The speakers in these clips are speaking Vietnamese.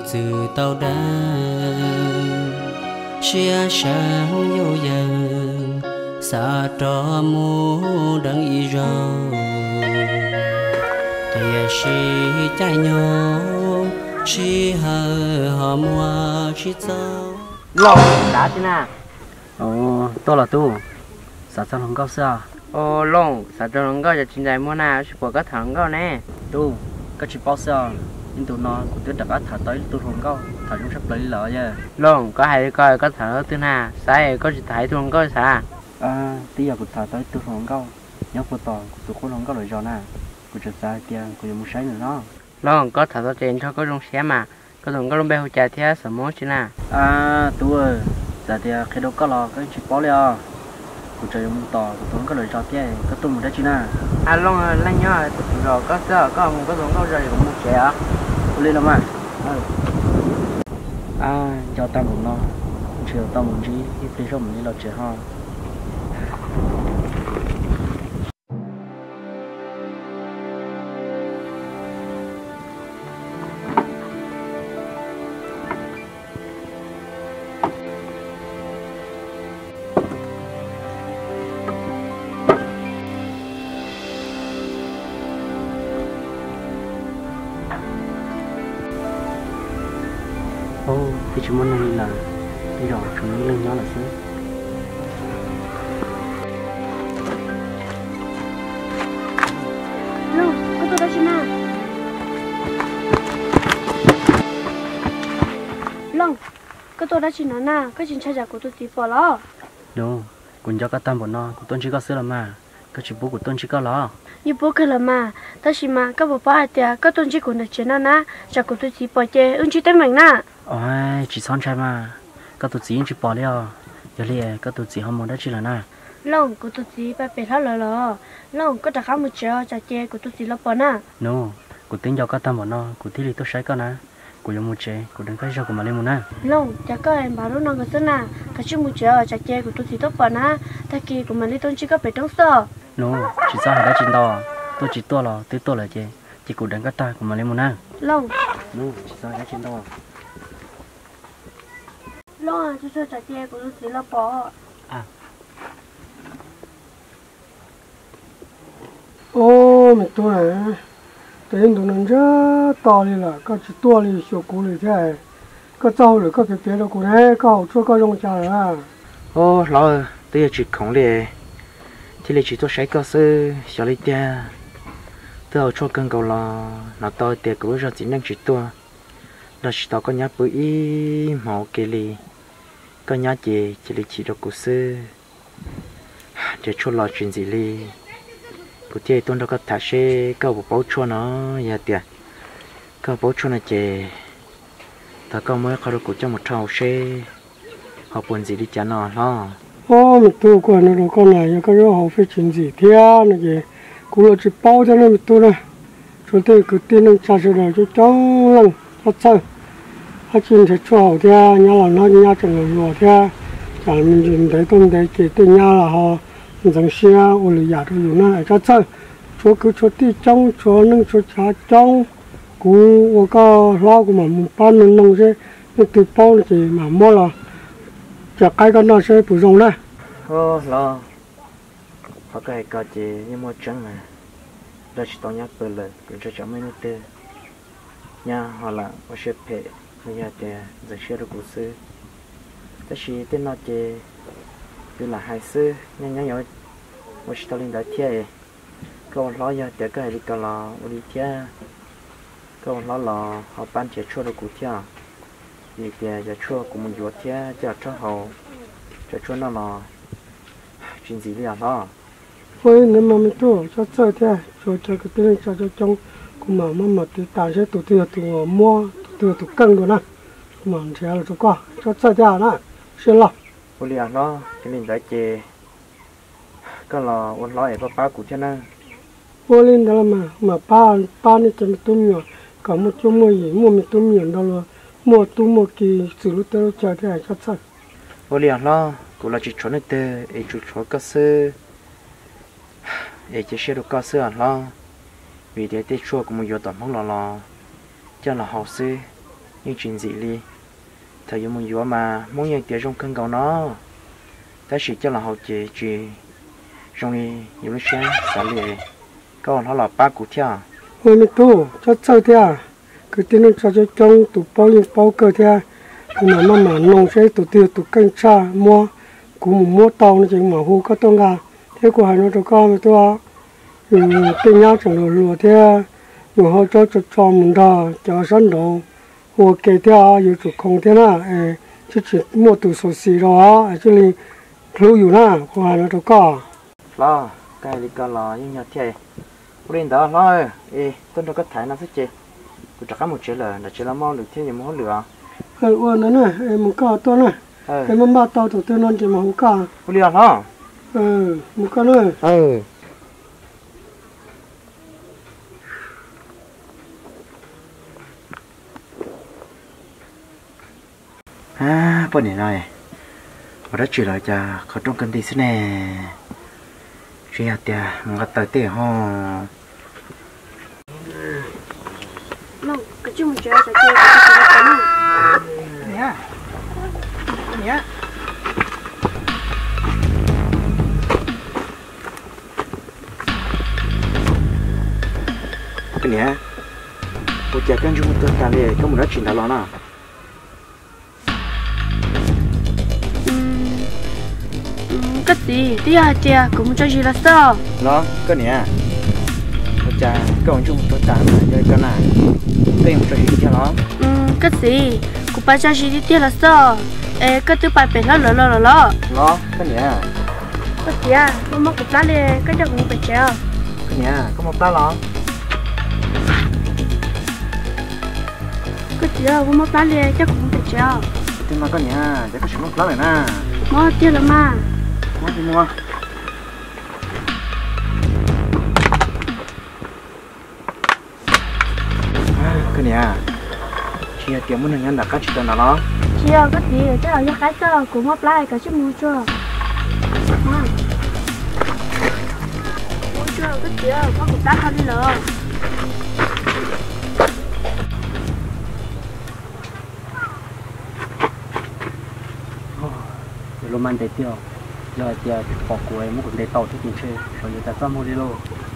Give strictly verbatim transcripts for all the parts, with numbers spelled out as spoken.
từ tàu đá chia sáng yêu dần xa trò mu đắng y rau thì chỉ trái nhau chỉ hờ họ mua chỉ cháu lò đá thế nào ồ tôi là tu sao sao không có sao ồ lông sao cho nó có cho chính đại mua nào chỉ có cái thằng có nè tu cái chỉ bao sao nhưng tụi nó cũng tuyệt đặc thả tới tụi không có thả chúng sắp lấy lỡ chứ lông có hay coi có thằng thứ nào sai có chỉ thấy thôi có sao à tí giờ cũng thả tới tụi không có nhóc của tòa tụi con không có lời giòn à của chợt ra kia của dùng một sáng nữa nó lông có thằng tiền cho có trong xe mà có thằng có trong bèo chạy theo sợ mốt chứ nào à tu ơi giờ thì khi đâu có lò cái chỉ bao liền của trời một tòa của tôi có lời giòn kia có tụi một đấy chứ nào à lông lên nhá rồi có sợ có một cái thằng có rồi cũng một xe lên đâu mà à cho ta một nó chiều ta một gì ít đi rồi mình đi chơi ha ô thì chúng mình này là đi rồi chúng mình lên nhau là sao Long, có tôi đó chứ nào Long, có tôi đó chứ nào nè có chuyện cha già của tôi tí bỏ lo đúng cũng cho các tam bọn nó của tôi chỉ có sữa là mà cái chỉ bố của tôi chỉ có lo như bố cái là mà ta chỉ mà các bố ba tiệt các tôi chỉ còn được chuyện nào nè cha của tôi tí bỏ chơi ứng chỉ tên mình nè ôi chỉ son trai mà các tôi chỉ chỉ bỏ liền giờ liền các tôi chỉ không muốn đó chỉ là na Long của tôi tí ba bể hết rồi lo Long có đặt khám một chiều cha chơi của tôi tí lo bỏ nè no của tính cho các tam bọn nó của tí thì tôi sai con nè của dùng một chế của đừng cái cho của mà lên một na Long cha có em bảo nó cái gì nè cái chuyện một chiều cha chơi của tôi tí tốt bỏ nè ta kia của mình đi tôi chỉ có bể trong sờ no chỉ sao hay đã chín to tôi chỉ to là tôi to là chế chỉ của đừng cái ta của mà lên một na Long no chỉ sao hay đã chín to Long à, tôi cho cha chơi của tôi tí lo bỏ à ô mẹ tôi này tiền tụi nó rất to đi là có chỉ to đi số cũ đi thế có trâu rồi có cái phía đâu cũng thế có hậu cho có用cha rồi ô lo tôi chỉ không để thì là chỉ tôi sai cơ sư xả đi tia tôi cho cân cầu là nó to tia cũng rất chỉ năng chỉ tôi đó chỉ tao có nhát bự ý màu kia li có nhát gì chỉ là chỉ được của sư để cho lo chuyện gì li của tia tôi đâu có thả xe có bộ bao cho nó ya tia có bao cho nó chè ta có mới có được của cho một trâu xe họ buồn gì đi chả nó lo ô mẹ tôi còn nó con này có cái hậu phải chuyện gì thế này kì cũng là chỉ bao cho nên mẹ tôi này chúng tôi cứ tin nó cha sẽ rồi cho cháu lần cho chơi hai chuyện thì cho hậu thế nhà là nó nhà chẳng là nhỏ thế chẳng mình nhìn thấy tôi thấy cái tên nhà là họ rằng xe ô lì giả tôi dùng nó cho chơi cho cứ cho tí trong cho nâng cho cha trong cũng có cái lo của mà một ban mình nông sẽ nó từ bao thì mà mua là chả cái con nó sẽ bổ sung đấy ô lo họ cái cái gì như một trắng này đó chỉ tao nhắc bự lên cứ cho cháu mấy nút nha họ là họ sẽ phải bây giờ thì giờ sẽ được của sư đó chỉ tên nó chỉ từ là hai sư nha nha nhớ một chỉ tao lên đã thiệt câu lo giờ thì cái đi câu lo đi thiệt câu lo lo họ ban chỉ cho được của thiệt vì cái giờ cho của mình vừa thiệt giờ cho họ cho cho nó là chuyện gì vậy đó ôi nếu mà mình tôi cho chơi thế cho cho cái tên cho cho trong cũng mà mà mà thì ta sẽ tụt tiền tụt mua tụt tụt cân rồi nè mà sẽ là cho qua cho chơi thế nè sẽ lọc ôi liền đó cái mình đã chê cái là ôn lo ở ba của chân năng ôi lên đó là mà mà ba ba này cho mình tôi nhiều cả một chỗ mua gì mua mình tôi nhiều đó là mua tôi mua kỳ xử lý tôi chơi thế cho chơi ôi liền đó cũng là chỉ chọn được từ ấy chỉ chọn cơ sở ấy chỉ sẽ được cơ sở lo vì thế thì chua cũng một giờ tầm không lo lo cho là học sư nhưng chuyện gì đi thời dùng một dũa mà muốn nhận tiền trong cân cầu nó ta chỉ cho là hậu chế chỉ trong đi nhiều lúc sáng xả lệ còn nó là ba củ theo ôi mình tu cho chơi theo cứ tin nó cho cho trong tụ bao nhiêu bao cơ theo mà mà mà nông sẽ tụ tiêu tụ canh cha mua cũng mua tàu nó chỉ mà hú có tông gà thế của hai nó cho con mà tôi ừ tên nhau chẳng được lùa theo rồi họ cho cho cho mình đó cho sẵn đồ hồ kê theoอยู่จุดคงเท่าน่ะเออชุดชุดมั่วตุสุสีรอไอ้จุลีครูอยู่น่ะพอแล้วตัวก็ lo cái đi con lo như nhau thế lên đó lo ê tôi đâu có thấy nó sẽ chơi tôi chắc một chế là là chế là mong được thế nhưng mà không lừa เอออ้วนนั่นน่ะเออมันก็ตัวน่ะเออมันมาเตาตัวนั้นจะมาหุงกา không lừa nó เออมันก็เลย ừ à bọn này này và đã chuyển lại choเขาtrong cơn đi xí nè chuyện nhà tiền mà tới tiền ho Long cái chung chơi sẽ chơi cái cái này nhá nhá cái này cô cha con chúng tôi ta liền có một nói chuyện đó lo nào cái gì đi à chị cũng cho gì là sao nó cái này cô cha con chúng tôi ta chơi cái này đây một chuyện cho nó cái gì cũng phải cho gì đi là sao ê cái thứ bài bể nó lỡ lỡ lỡ nó cái này cái gì à không mất cục lá liền cái đó cũng phải treo cái này có một tá lon cái gì à không mất lá liền chắc cũng phải treo thì mà cái này để có sự mất lá này nè mất chưa là mà mất đi mua cái này chia tiền muốn nhân là các chuyện nào đó chia cái gì chắc là cái sao cũng mất lá cái chút mua chưa mua chưa cái gì à có cục lá không đi lỡ lô man để tiêu giờ giờ bỏ cuối một cái tàu cho tiền chơi rồi người ta có mua đi lô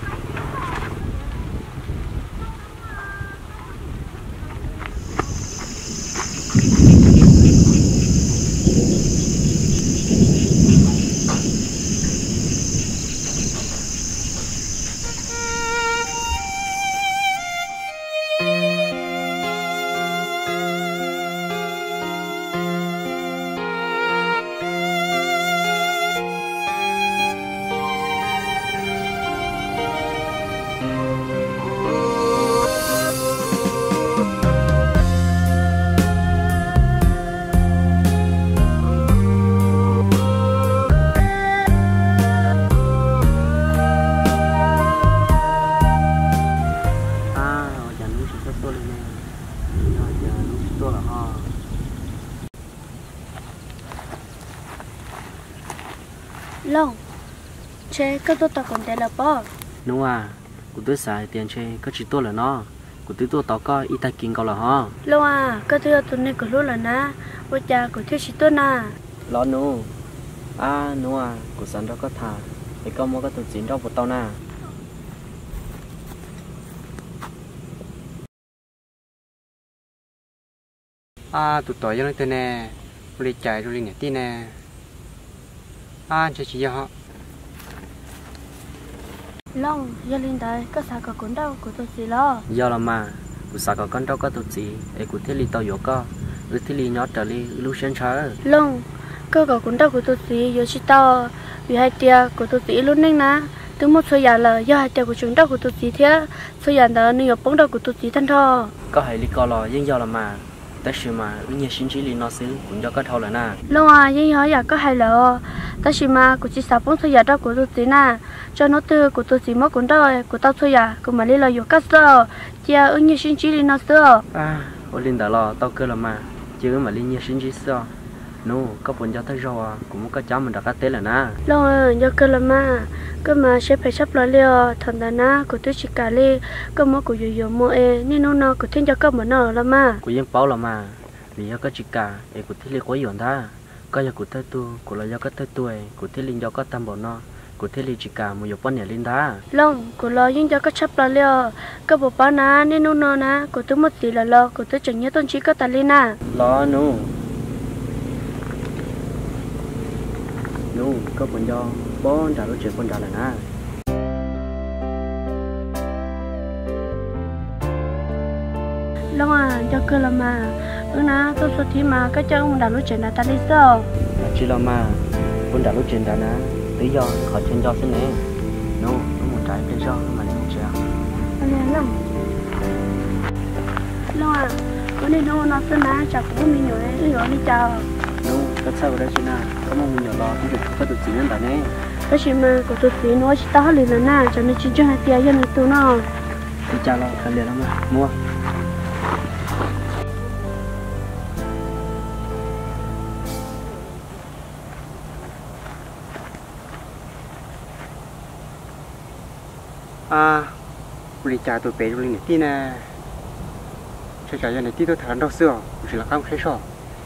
Long chế cái tôi tao còn để là bao đúng à của tôi xài tiền chơi có chỉ tôi là nó của tôi tôi tao có ít tài kinh cầu là ho Long à cái tôi tôi nên có luôn là na ôi cha của tôi chỉ tôi na lo nu à nu à của sản đó có thà thì có mua cái tụi chín đâu của tao na à tụi tỏi cho nó tên nè đi chạy rồi liền tí nè à chỉ chỉ họ Long giờ lên đây có sao có cuốn đâu của tôi gì lo do là mà của sao có con đâu có tụi gì ấy của thiết lý tao yếu có ư thiết lý nhót trở đi lưu sen chờ Long có có cuốn đâu của tôi gì giờ chỉ tao vì hai tia của tôi gì luôn nên na từ một số giờ là do hai tia của chúng đâu của tôi gì thế số giờ đó nhiều bóng đâu của tôi gì thân thò có hay lý co lò nhưng do là mà ta sử mà ư nhiều sinh trí lý nó xứ cũng do có thâu là na Long à nhưng hỏi giờ có hay là ta chỉ mà của chỉ sáu bóng số giờ đâu của tôi gì na cho nó từ của tôi chỉ mất cuốn đâu của tao số giờ của mà lý là nhiều cách sao chia ứng như sinh trí lý nó sao à ở lên đó lò tao cơ là mà chứ mà lý nhiều sinh trí sao nó có bốn giờ tới rồi cũng có cháu mình đã cắt tết là na lo giờ cơ là mà cơ mà sẽ phải sắp lại liền thằng ta na của tôi chỉ cả đi cơ mà của nhiều mua e nên nó nó của thiên cho cơ mà nó là mà của dân bảo là mà vì có chỉ cả để của thiên lý có yếu ta có giờ của tới tu của là do có tới tuổi của thiên linh do có tâm bảo nó của thiên lý chỉ cả một yếu bọn nhà linh ta long của lo nhưng cho có sắp lại liền cơ bộ ba na nên nó nó na của tôi mất gì là lo của tôi chẳng nhớ tôn chỉ có ta lên na lo nó nó có bốn giờ bốn trả lúc chuyện bốn trả là na long à giờ cơ là mà ừ na tôi số thì mà cái cho ông đã lúc chuyện là ta đi sao chỉ là mà bốn trả lúc chuyện đã na lý do khỏi chuyện do thế này nó nó một trái lý do mà lại không chịu anh em lắm long à bữa nay nó nó xin na chả cũng mình nhớ đấy rồi đi chào nó cái sao đấy chứ na có một người lo thì được có được gì nên tại này cái gì mà của tôi tí nói chỉ tao liền là na cho nên chỉ cho hai tia dân tôi nó đi chào lo khăn liền lắm mà mua à đi trả tụi bé rồi này tí nè chơi trả này tí tôi thằng đâu xưa chỉ là không thấy sao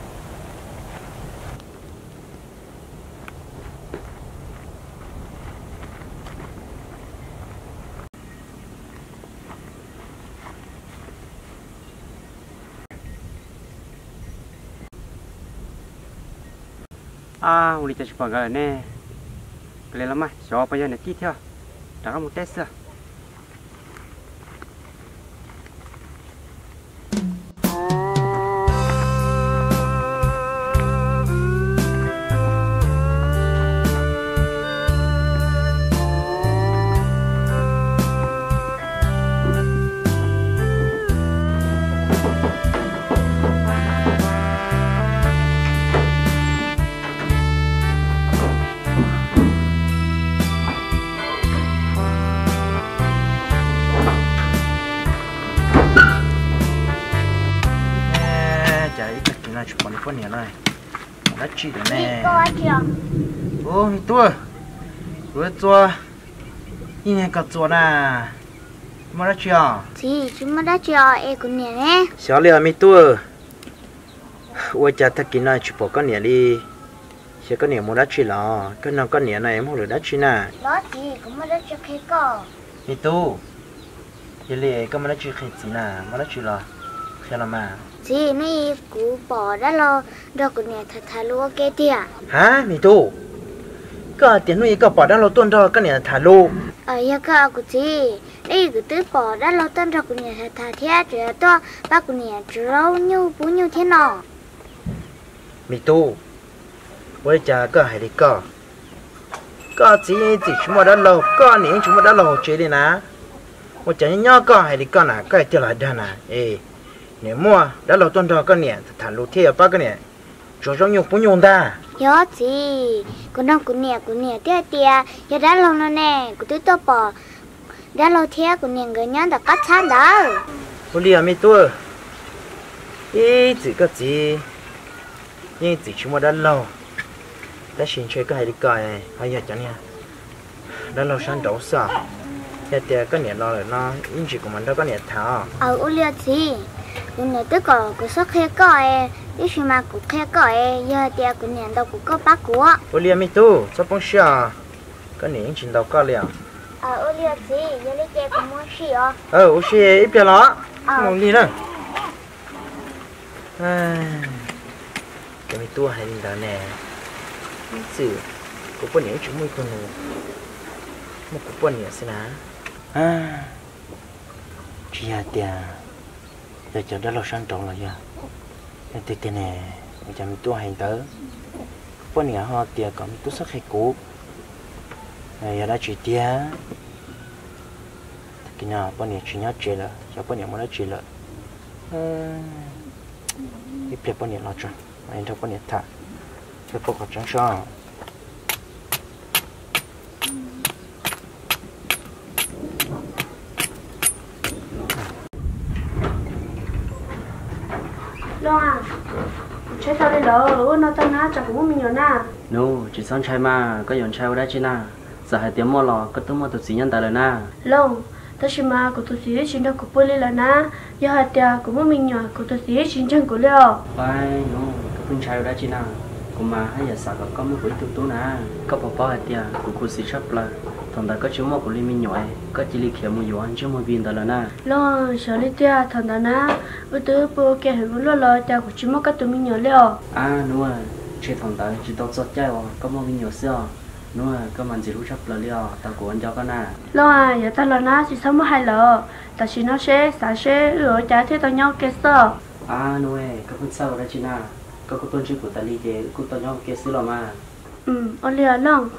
à đi trả chụp cái này cái này lắm mà cho bây giờ này tí theo đã có một test rồi chụp bằng con nhện này đã chỉ được nè có chưa ô mi tua vừa tua như này có tua nè mà đã chưa chị chúng mà đã chưa em cũng nhẹ nè xóa liền mi tua ôi cha thật kỹ này chụp bằng con nhện đi sẽ con nhện muốn đã chỉ là cái nào con nhện này em không được đã chỉ nè đó chị cũng mà đã chưa thấy có mi tu vậy liền cái mà đã chỉ khi gì nè mà đã chỉ là khi nào mà chị này cú bỏ đã lo đâu cũng nhẹ thật thật luôn cái tia hả mi tu cái tiền nuôi cái bỏ đã lo tuần rồi cái nhện thả lô ở nhà cái của chị đây cứ tứ bỏ đã lo tuần rồi cũng nhẹ thật thật thế chứ to bác cũng nhẹ lâu nhiêu bún nhiêu thế nào mi tu với cha cái hay đi cái cái chỉ chỉ chúng ta đã lâu cái này chúng ta đã lâu chơi đi nè với cha nhớ cái hay đi cái nè cái tiền là đàn nè ê nếu mua đã lâu tuần rồi cái này thả lô thế ba cái này cho cho nhiều bún nhiều ta nhớ chị cũng đang cũng nhẹ cũng nhẹ tia tia giờ đã lâu rồi nè cũng tứ to bỏ đã lâu thế cũng nhẹ người nhớ đã cắt chán đó bố đi à mi tu ê chỉ cái gì nhưng chỉ chúng ta đã lâu đã xin chơi cái hay đi cái này hay giờ chẳng nha đã lâu sang đấu sao giờ thì cái này lo rồi nó in chỉ của mình đó cái này thảo ở ô liệt chị cũng nhẹ tất cả cũng sắp khai coi đi xem mà cũng khai coi giờ thì cũng nhẹ đâu cũng có bác của bố đi à mi tu sao bông xia cái này in chỉ đầu cái liền ở ô liệt chị giờ lấy chè cũng muốn xì à ờ ô xia ít bia đó không đi nữa cái mi tu hay đi đó nè sự cũng có những chúng mình còn một cũng có những xem nào à chị à tia giờ chờ đã lo sang trọng rồi giờ em tia tia nè mình chờ mình tu hành tới có những họ tia có mình tu sắc hay cũ giờ đã chỉ tia cái nào có những chuyện nhớ chơi là giờ có những món đã chơi là ít biết có những lo cho anh đâu có những thà cái bộ trắng sao lo à chơi sao đây lỡ nó ta ná chắc cũng mình nhớ na no chỉ son trai mà có yon trai đã chứ na giờ hai tiếng mua lò có tôi mua tụt xí nhân tài rồi na lâu ta chỉ mà của tôi xí chính đó của bơi lên là na giờ hai tia cũng mình nhớ của tôi xí chính chân của leo phải no có phương trai đã chứ na cũng mà hay giờ sao có có mấy buổi tụt tụt na có bỏ bỏ hai tia của cô xí chấp là thằng ta có chú mua của liên minh nhỏ có chỉ li kia mua nhiều ăn chứ mua viên tài rồi na lo sợ li tia thằng ta na ở từ bố kia hiểu lo lo tia của chú mua cái tụi mình nhớ leo à no chỉ thằng ta chỉ tao sốt trái có mua viên nhiều xíu nó có mình chỉรู้chấp là liao tao của anh cho con à lo à giờ tao lo na chỉ sống một hai lợ tao chỉ nó sẽ xả sẽ rồi trả thế tao nhau kia sao à nó có phần sau đó chị na có có tôn chỉ của ta li thì cũng tao nhau kia xí lo mà ừ ở liền long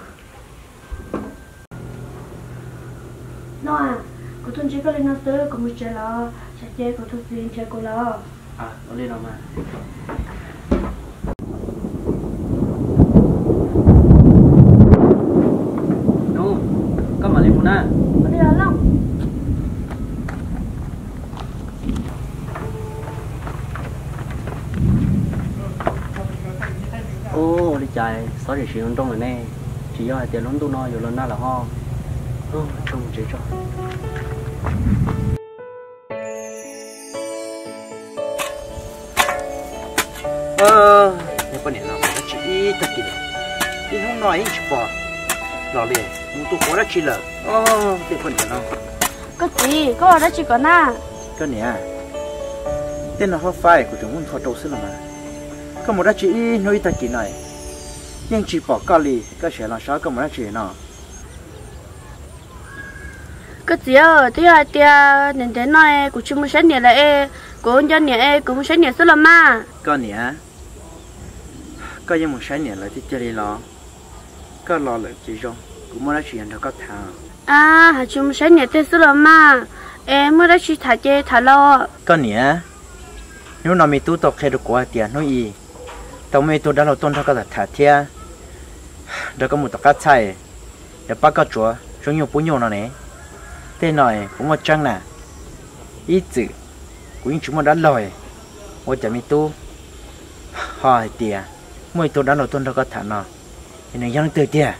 lo à của tôi chỉ có lên nó sơ của một chơi lo sẽ chơi của tôi xin chơi của lo à ở lên lo mà mà lên na ở đây long ô đi chạy sáu giờ chiều trong rồi nè chỉ do tiền lớn tôi nói rồi lớn na là ho ô trông chế cho ờ nếu con này nó chỉ tất kỳ đi không nói chỉ bỏ lò liền muốn tôi có ra chỉ lợ ô để con này nó có gì có ở đây chỉ có na cái này tên là hoa phai của chúng mình thọ trâu xưa mà có một ra chỉ nói tất kỳ này nhưng chỉ bỏ cà lì cái sẽ là sao có một ra chỉ nó cái gì ở thứ hai tia nên thế nói của chúng mình sẽ nhớ lại của anh dân nhớ của mình sẽ nhớ số là mà cái này có những một sáng nhẹ lại thì chơi lò có lò lại chỉ trong cũng mới nói chuyện đâu có thằng à hả chúng sẽ nhớ tên số là mà em mới đã chỉ thả chơi thả lo có nhẹ nếu nào mình tu tập hay được quá tiền nói gì tao mới tu đã là tôn cho cái thả thia đó có một tập cá chay để bắt cá chúa chúng nhiều bún nhiều nó này tên này cũng một trăng nè ít chữ cũng chúng mà đã lòi tôi chỉ mình tu hỏi tiền mỗi tôi đã là tôn cho cái thả nó thì này dân từ tiền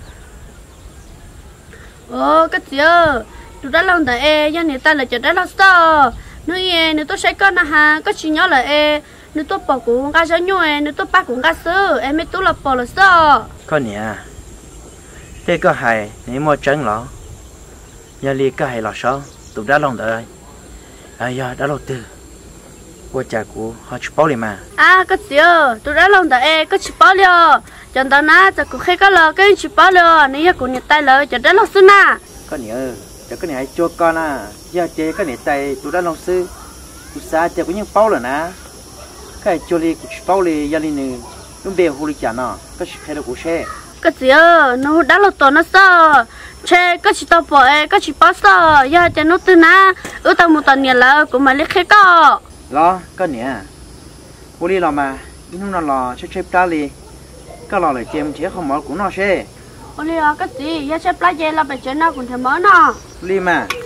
ô cái gì ơ tôi đã làm tại e dân người ta là chỉ đã làm sao nếu e nếu tôi sẽ con là ha có chỉ nhớ là e nếu tôi bỏ cũng cá sấu nhồi nếu tôi bắt cũng cá sấu em mới tôi là bỏ là sao con nhỉ thế có hay nếu mà trắng lọ giờ li có hay là sao tôi đã làm rồi à giờ đã đầu tư qua trả của họ chụp bao liền mà à cái gì ơ tôi đã làm tại e có chụp bao liều chẳng tao na chắc cũng khai cái lò cái chụp bao liều nếu cũng nhận tay lò chẳng đã làm sao na con nhỉ cho cái này cho con à giờ chơi cái này tay tôi đã làm sư tôi xa chơi cũng những bao rồi nè cái cho li chụp bao li giờ li nữa nó bèo hồ li chả nó cái khai được của xe cái gì ơ nó đã làm tổ nó sao che cái chỉ tao bỏ e cái chỉ bao sao giờ chẳng nó từ na ở tao một tuần nhận là cũng mà lấy khai có lo con nhỉ hồ li làm mà nhưng nó lò chơi chơi ta li cái lò lại chơi chỉ không mở cũng nó xe ôi liều cái gì giờ xếp lá dê là phải chơi nào cũng thấy mới nọ li mà